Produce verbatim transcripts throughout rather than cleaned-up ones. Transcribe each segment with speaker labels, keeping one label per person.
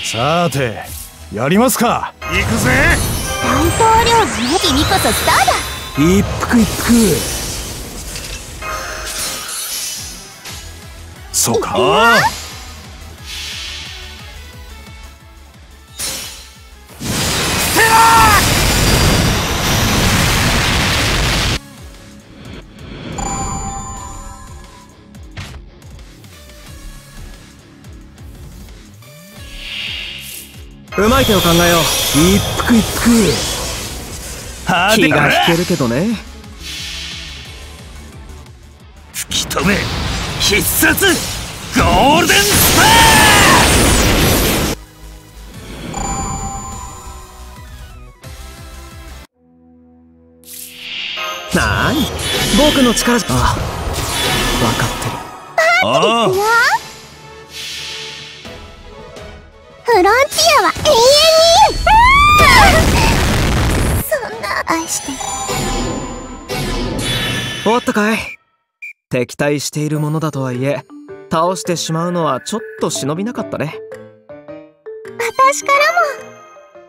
Speaker 1: さてやりますか。行くぜ。
Speaker 2: 大統領のね、君こそスターだ。
Speaker 1: 一服一服。そうか。ああ、
Speaker 3: うまい手を考えよう。
Speaker 1: 一服一服。
Speaker 3: 気が引けるけどね。
Speaker 1: 突き止め必殺ゴールデンス
Speaker 3: パー。なーに、僕の力じゃ。ああ、分かってる。
Speaker 1: ああ、
Speaker 2: フロンティアは永遠にそんな愛してる。
Speaker 3: 終わったかい。敵対しているものだとはいえ倒してしまうのはちょっと忍びなかったね。
Speaker 2: 私からも。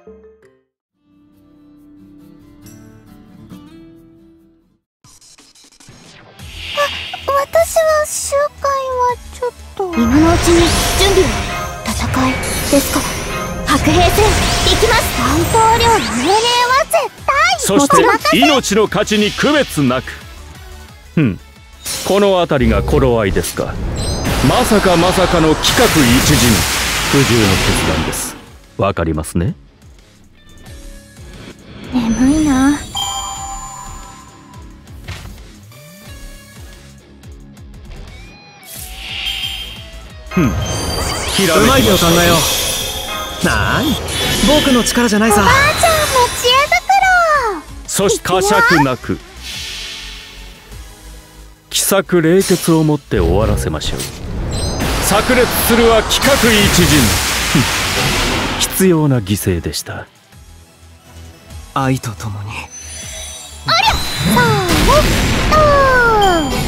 Speaker 2: あ、私は集会はちょっと今のうちに準備を。戦いですか。白兵戦行きます。大統領の命令は絶対。
Speaker 4: そして命の価値に区別なく。ふん、この辺りが頃合いですか。まさかまさかの規格一陣、不自由の決断です。わかりますね。
Speaker 2: 眠いな。
Speaker 4: ふん、
Speaker 3: うまい手を考えよう。なーに、僕の力じゃないさ。
Speaker 2: おばあちゃんも知恵袋。
Speaker 4: そして呵責なく奇策冷血をもって終わらせましょう。炸裂するは規格一陣。必要な犠牲でした。
Speaker 3: 愛とともに。
Speaker 2: ありゃ、さあね、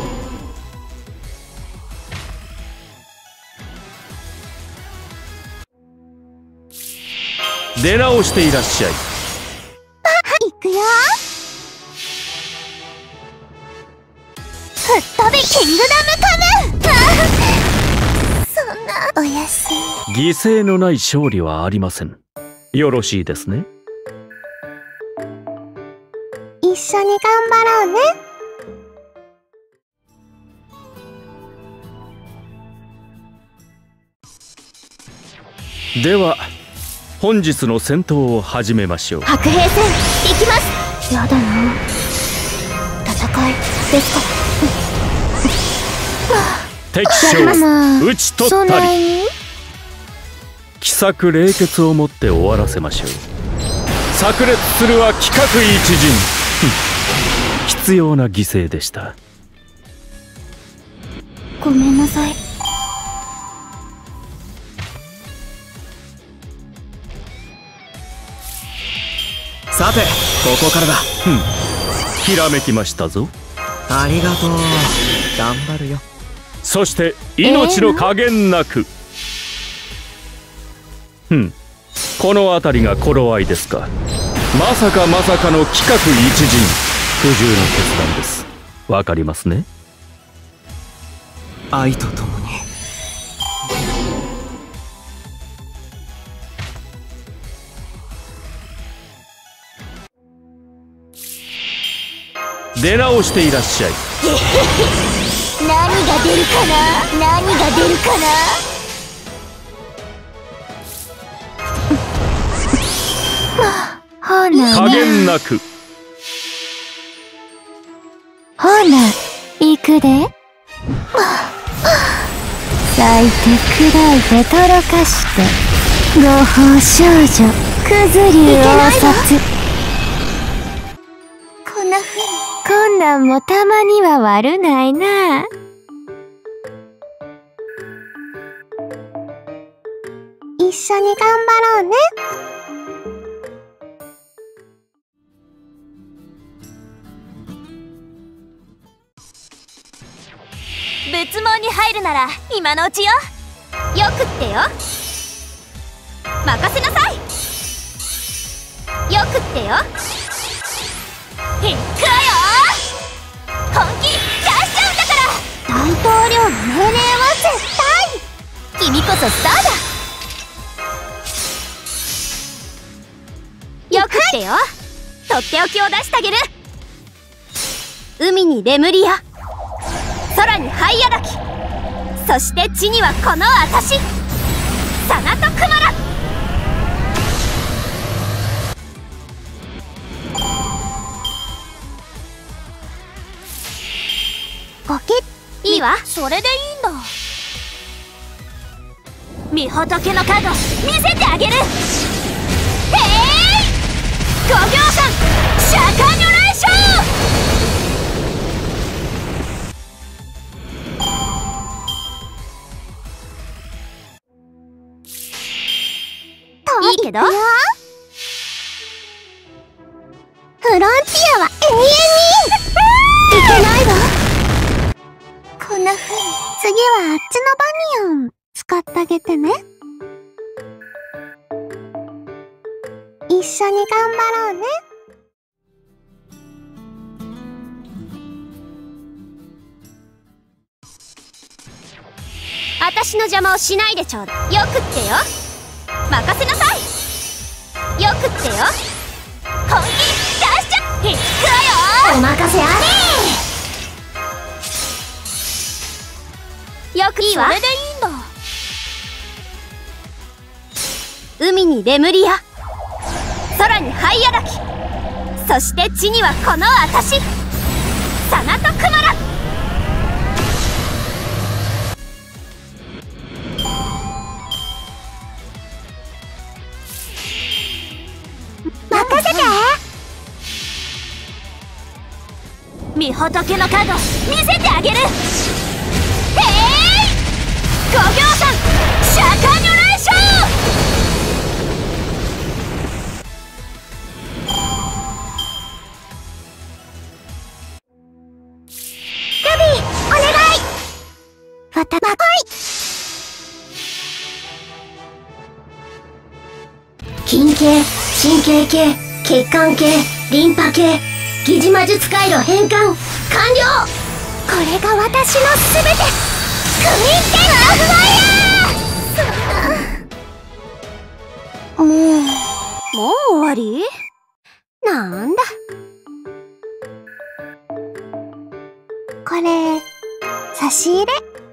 Speaker 4: 出直していらっしゃい。
Speaker 2: いくよ。吹っ飛びキングダムカム。そんなおやすみ。
Speaker 4: 犠牲のない勝利はありません。よろしいですね。
Speaker 2: 一緒に頑張ろうね。
Speaker 4: では本日の戦闘を始めましょう。
Speaker 2: 白兵戦行きます。やだな。戦いですか。
Speaker 4: 敵将討ち取ったり奇策冷血をもって終わらせましょう。炸裂するは規格一陣。必要な犠牲でした。
Speaker 2: ごめんなさい。
Speaker 3: さてここからだ。
Speaker 4: ふん、ひらめきましたぞ。
Speaker 3: ありがとう。頑張るよ。
Speaker 4: そして命の加減なく。ふん、この辺りが頃合いですか。まさかまさかの規格一陣、不自由の決断です。わかりますね。
Speaker 3: 愛とともに。
Speaker 4: 出直していらっしゃい。
Speaker 2: 何が出るかな。何が出るかな。ほな
Speaker 4: 加減なく。
Speaker 2: ほな行くで。咲いて砕いてとろかして合法少女くず流応殺。こんなふうにこんなんもたまには悪ないな。一緒に頑張ろうね。仏門に入るなら今のうちよ。よくってよ。 任せなさい。よくってよ。いくわよ。本気出しちゃうんだから。大統領の命令は絶対。君こそスターだ。よくってよ。とっておきを出してあげる。海にレムリア、空にハイアラキ、そして地にはこの私、サナトクマラ。ポケッいいわ。それでいいんだ。御仏のカード見せてあげる。へいご行さん釈迦如来賞。いいけどフロンティアは永遠にいけないわ。こんな風に次はあっちのバニオン使ってあげてね。一緒に頑張ろうね。私の邪魔をしないでちょうだい。よくってよ。任せなさい。よくってよ。本気出しちゃいくわよ。お任せあれ。よくいいわ。それでいいんだ。海にレムリア、空にハイアラキ、そして地にはこの私、サナトクマラ。任せて。御仏のカード見せてあげる。へいご行さん釈迦如来賞。ルビーお願い。わたまこい。筋系、神経系、血管系、リンパ系、疑似魔術回路変換完了。これが私のすべて。クイッケンオブファイヤー。もうもう終わり？なんだこれ、差し入れ。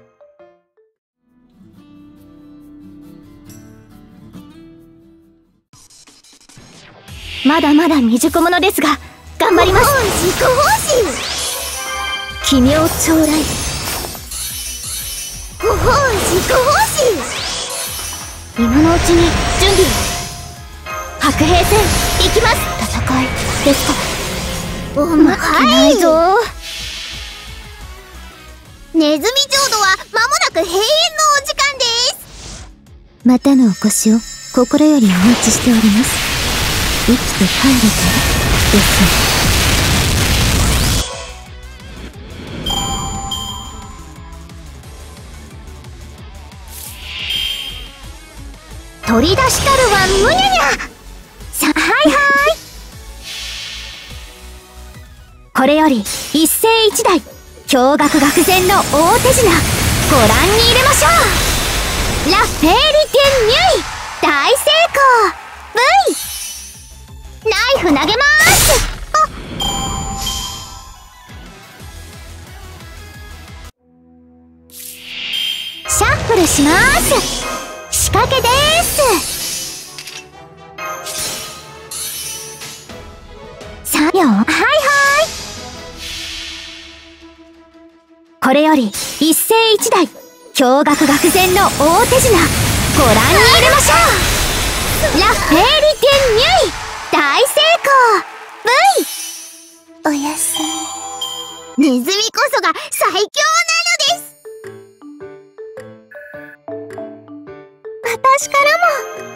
Speaker 2: まだまだ未熟者ですが頑張ります。自己報酬。奇妙超来。ほほう自己報酬。今のうちに準備を。白兵戦行きます。戦いですか。おまけないぞ。ネズミ浄土は間もなく閉園のお時間です。またのお越しを心よりお待ちしております。生きて帰れたらです。取り出したるはむにゃにゃ。さはいはい。これより一世一代驚愕愕然の大手品ご覧に入れましょう。ラ・フェーリテン・ニュイ大成功。 V ナイフ投げまーす。シャッフルしまーす。仕掛けでーす。さよはいはい。これより一世一代驚愕愕然の大手品ご覧に入れましょう。ラ・フェーリテン・ニュイ大成功。 V おやすみ。ネズミこそが最強なのです。私からも